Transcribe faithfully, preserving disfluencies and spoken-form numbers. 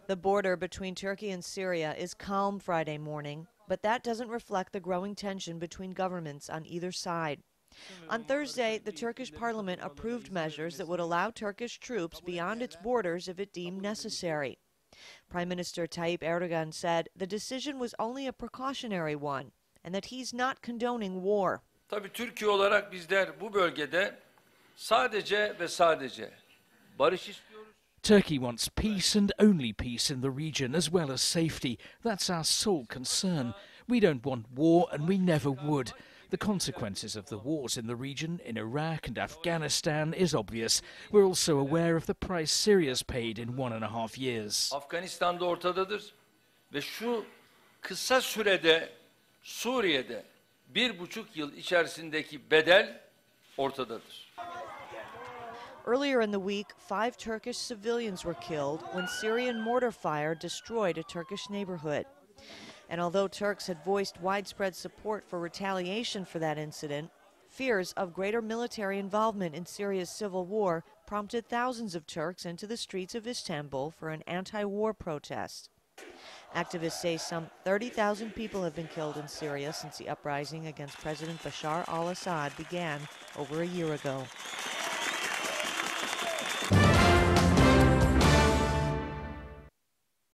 The border between Turkey and Syria is calm Friday morning, but that doesn't reflect the growing tension between governments on either side. On Thursday, the Turkish parliament approved measures that would allow Turkish troops beyond its borders if it deemed necessary. Prime Minister Tayyip Erdoğan said the decision was only a precautionary one and that he's not condoning war. Tabii Türkiye olarak bizler bu bölgede sadece ve sadece barış istiyoruz. Turkey wants peace and only peace in the region, as well as safety. That's our sole concern. We don't want war, and we never would. The consequences of the wars in the region, in Iraq and Afghanistan, is obvious. We're also aware of the price Syria's paid in one and a half years. Afganistan'da ortadadır ve şu kısa sürede Suriye'de bir buçuk yıl içerisindeki bedel ortadadır. Earlier in the week, five Turkish civilians were killed when Syrian mortar fire destroyed a Turkish neighborhood. And although Turks had voiced widespread support for retaliation for that incident, fears of greater military involvement in Syria's civil war prompted thousands of Turks into the streets of Istanbul for an anti-war protest. Activists say some thirty thousand people have been killed in Syria since the uprising against President Bashar al-Assad began over a year ago.